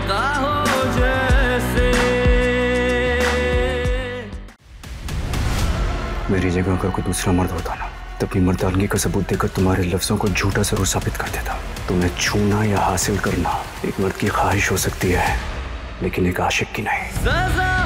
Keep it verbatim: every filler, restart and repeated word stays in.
लगा हो जैसे। मेरी जगह अगर कोई दूसरा मर्द होता ना, तो अपनी मर्दानगी का सबूत देकर तुम्हारे लफ्जों को झूठा जरूर साबित कर देता। तुम्हें छूना या हासिल करना एक मर्द की ख्वाहिश हो सकती है, लेकिन एक आशिक की नहीं। सजा